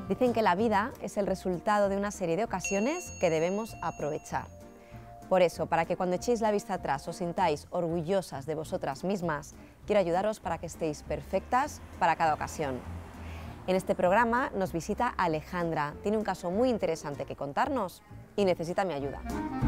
Dicen que la vida es el resultado de una serie de ocasiones que debemos aprovechar. Por eso, para que cuando echéis la vista atrás os sintáis orgullosas de vosotras mismas, quiero ayudaros para que estéis perfectas para cada ocasión. En este programa nos visita Alejandra, tiene un caso muy interesante que contarnos y necesita mi ayuda.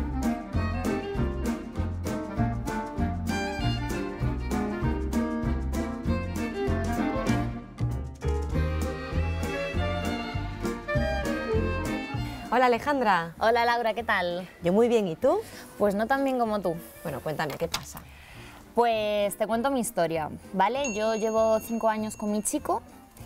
Hola Alejandra. Hola Laura, ¿qué tal? Yo muy bien, ¿y tú? Pues no tan bien como tú. Bueno, cuéntame, ¿qué pasa? Pues te cuento mi historia, ¿vale? Yo llevo 5 años con mi chico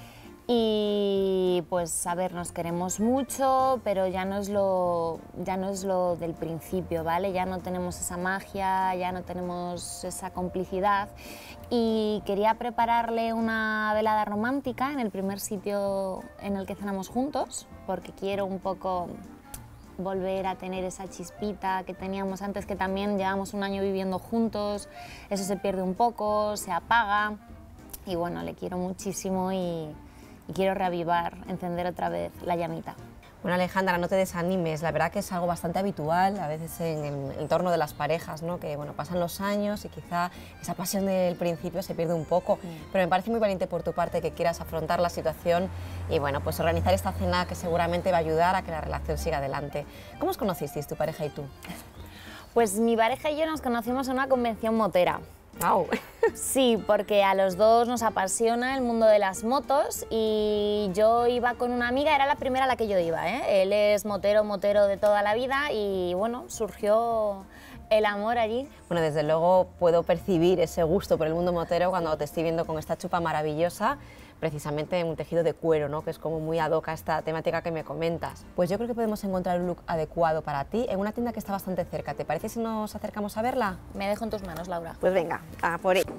y pues a ver, nos queremos mucho, pero ya no es lo del principio, ¿vale? Ya no tenemos esa magia, ya no tenemos esa complicidad y quería prepararle una velada romántica en el primer sitio en el que cenamos juntos, porque quiero un poco volver a tener esa chispita que teníamos antes, que también llevamos un año viviendo juntos, eso se pierde un poco, se apaga y bueno, le quiero muchísimo y quiero reavivar, encender otra vez la llamita. Bueno Alejandra, no te desanimes, la verdad que es algo bastante habitual a veces en el entorno de las parejas, ¿no? Que bueno, pasan los años y quizá esa pasión del principio se pierde un poco, pero me parece muy valiente por tu parte que quieras afrontar la situación y bueno, pues organizar esta cena que seguramente va a ayudar a que la relación siga adelante. ¿Cómo os conocisteis tu pareja y tú? Pues mi pareja y yo nos conocimos en una convención motera. ¡Wow! Sí, porque a los dos nos apasiona el mundo de las motos y yo iba con una amiga, era la primera a la que yo iba, ¿eh? Él es motero de toda la vida y bueno, surgió el amor allí. Bueno, desde luego puedo percibir ese gusto por el mundo motero cuando te estoy viendo con esta chupa maravillosa, precisamente en un tejido de cuero, ¿no? Que es como muy ad hoc a esta temática que me comentas. Pues yo creo que podemos encontrar un look adecuado para ti en una tienda que está bastante cerca. ¿Te parece si nos acercamos a verla? Me dejo en tus manos, Laura. Pues venga, a por ello.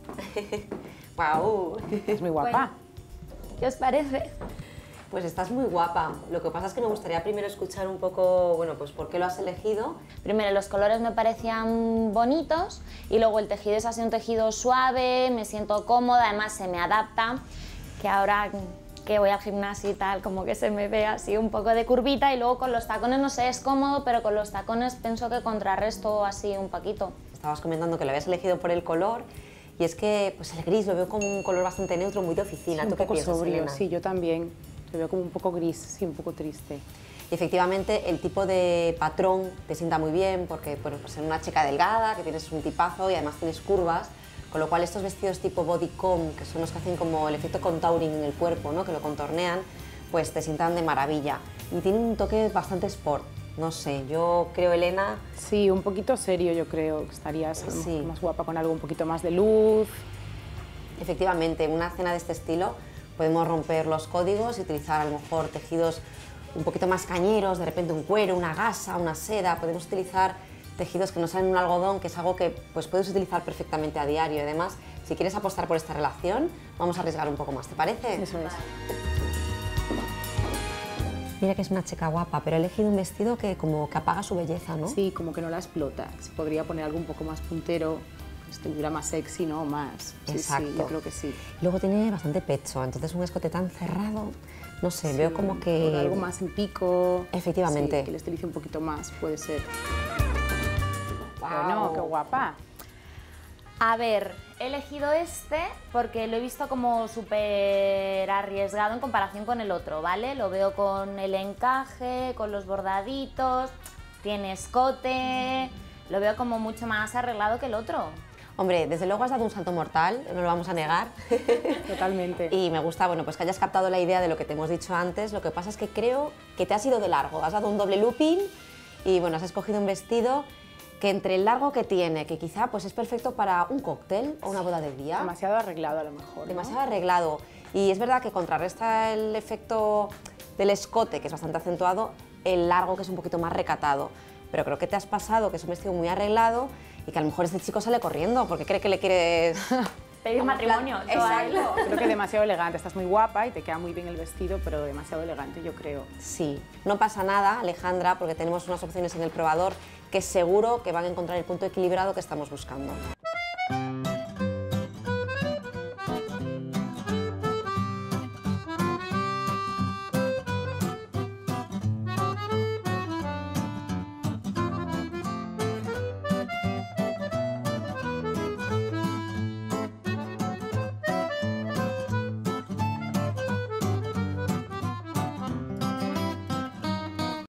¡Guau! Es muy guapa. Bueno, ¿qué os parece? Pues estás muy guapa. Lo que pasa es que me gustaría primero escuchar un poco, bueno, pues por qué lo has elegido. Primero, los colores me parecían bonitos y luego el tejido es así un tejido suave, me siento cómoda, además se me adapta, que ahora que voy al gimnasio y tal, como que se me ve así un poco de curvita y luego con los tacones, no sé, es cómodo, pero con los tacones pienso que contrarresto así un poquito. Estabas comentando que lo habías elegido por el color y es que pues el gris lo veo como un color bastante neutro, muy de oficina. Sí, ¿Tú un qué poco piensas, sobrio, Elena? sí, yo también. Lo veo como un poco gris, sí, un poco triste. Y efectivamente el tipo de patrón te sienta muy bien porque bueno, pues en una chica delgada, que tienes un tipazo y además tienes curvas, con lo cual estos vestidos tipo bodycon, que son los que hacen como el efecto contouring en el cuerpo, ¿no? Que lo contornean, pues te sientan de maravilla. Y tienen un toque bastante sport, no sé, yo creo, Elena... Sí, un poquito serio yo creo, que estarías Sí. más guapa con algo un poquito más de luz. Efectivamente, en una cena de este estilo podemos romper los códigos y utilizar a lo mejor tejidos un poquito más cañeros, de repente un cuero, una gasa, una seda, podemos utilizar tejidos que no sean un algodón, que es algo que pues, puedes utilizar perfectamente a diario. Y además, si quieres apostar por esta relación, vamos a arriesgar un poco más, ¿te parece? Eso es. Mira que es una chica guapa, pero he elegido un vestido que como que apaga su belleza, ¿no? Sí, como que no la explota. Se podría poner algo un poco más puntero, que estuviera más sexy, ¿no? Más. Sí, Exacto. sí, yo creo que sí. Luego tiene bastante pecho, entonces un escote tan cerrado, no sé, Sí, veo como que... o algo más en pico. Efectivamente. Sí, que le estilice un poquito más, puede ser. Guau. Bueno, qué guapa. A ver, he elegido este porque lo he visto como súper arriesgado en comparación con el otro, ¿vale? Lo veo con el encaje, con los bordaditos, tiene escote, lo veo como mucho más arreglado que el otro. Hombre, desde luego has dado un salto mortal, no lo vamos a negar. Totalmente. Y me gusta, bueno, pues que hayas captado la idea de lo que te hemos dicho antes. Lo que pasa es que creo que te has ido de largo, has dado un doble looping y bueno, has escogido un vestido que entre el largo que tiene, que quizá pues es perfecto para un cóctel o una boda de día. Demasiado arreglado a lo mejor, ¿no? Demasiado arreglado. Y es verdad que contrarresta el efecto del escote, que es bastante acentuado, el largo, que es un poquito más recatado. Pero creo que te has pasado, que es un vestido muy arreglado y que a lo mejor este chico sale corriendo porque cree que le quieres... Pedir matrimonio. Exacto. Creo que demasiado elegante, estás muy guapa y te queda muy bien el vestido, pero demasiado elegante, yo creo. Sí, no pasa nada, Alejandra, porque tenemos unas opciones en el probador que seguro que van a encontrar el punto equilibrado que estamos buscando.